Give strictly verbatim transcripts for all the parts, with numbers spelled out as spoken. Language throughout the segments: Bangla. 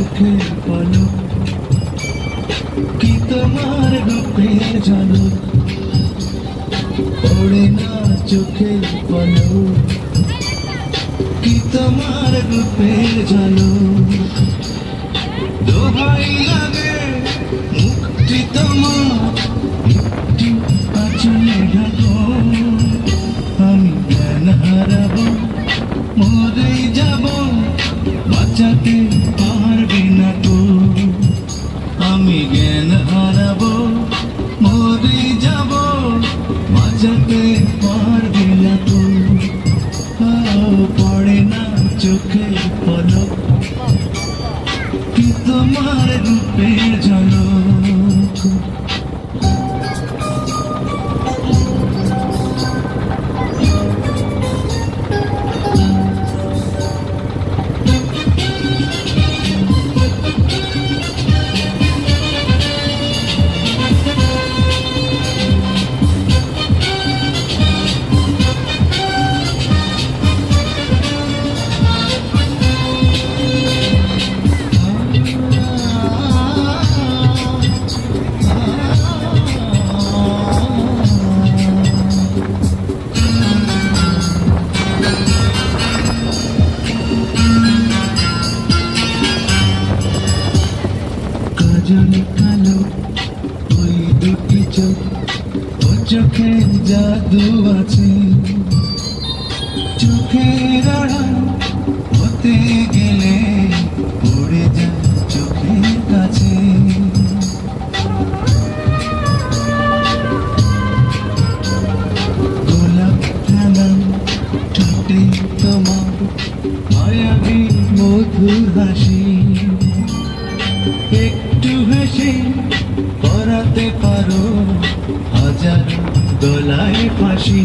চোখের পলক কি তোমার রূপের ঝলক পড়ে না চোখের পলক কি তোমার রূপের ঝলক দোহাই লাগে মুক্তি তোমার একটু আঁচলে ঢাকো আমি জ্ঞান হারাবো মরেই যাব বাঁচাতে পারবে না তো আমি জ্ঞান হারাবো মরেই যাব বাঁচাতে পারবে না তো পড়ে না চোখের পলক কি তোমার রূপের ঝলক কালো ওই দুটি চোখ ও চোখে জাদু আছে চোখের আড়াল হতে গেলে পড়ে যায় চোখের কাছে গোলাপ খেলা ঠোঁটে তোমার মায়াবী মধুর হাসি একটু হেসে পরাতে পারো হাজার দোলায় ফাঁসি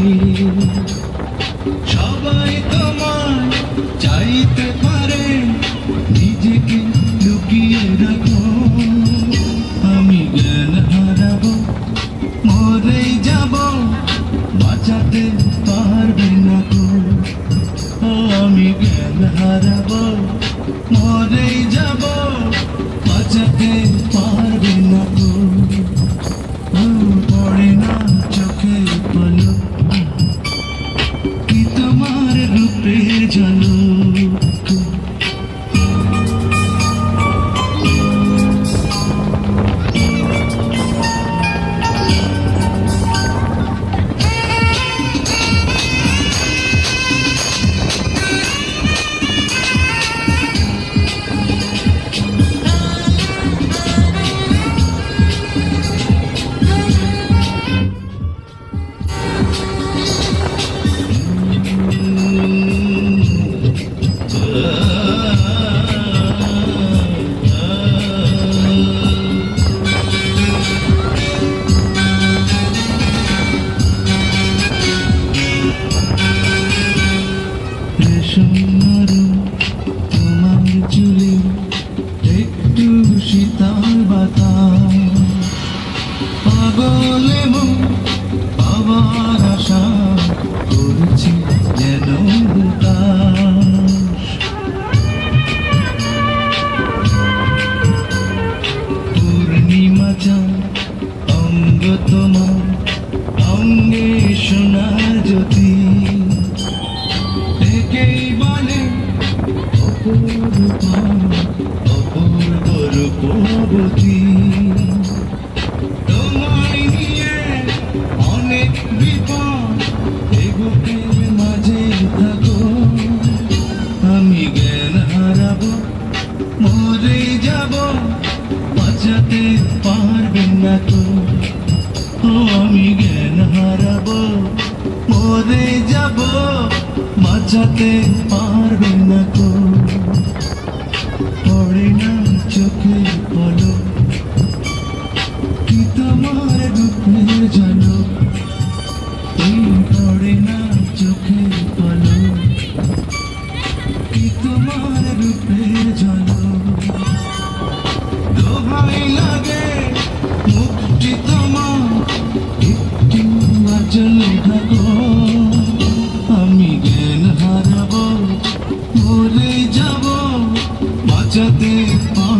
সবাই তোমায় চাইতে পারে নিজেকে লুকিয়ে রাখো আমি জ্ঞান হারাবো মরেই যাব বাঁচাতে পারবে না গো আমি জ্ঞান হারাবো মরেই যাব বাঁচাতে পারবে না গো পড়ে না চোখের পলক কি তোমার রূপের ঝলক তোমার চুলে একটু শীতল বাতাস পাগলে মন পাওয়ার আশা করছি যেন পূর্ণিমা চাঁদ অঙ্গ তোমার অঙ্গে সোনার জ্যোতি একেই বলে অপূর্ব অপূর্ব রূপবতী তোমায় নিয়ে অনেক বিপদ এ বুকের মাঝে থাকো আমি জ্ঞান হারাবো মরেই যাব বাঁচাতে পারবে না তো আমি জ্ঞান হারাবো মরে যাব বাঁচাতে পারবে না তো পড়ে না চোখের পলক কি তোমার রূপের ঝলক পড়ে না চোখের পলক কি তোমার রূপের ঝলক দোহাই লাগে মুক্তি তোমার একটু আঁচলে ঢাকো আমি জ্ঞান হারাবো মরে যাব বাঁচাতে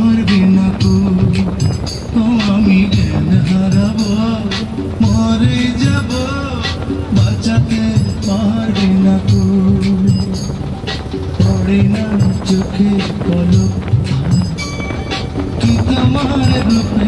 পড়ে না চোখে পলক কি তোমার রূপে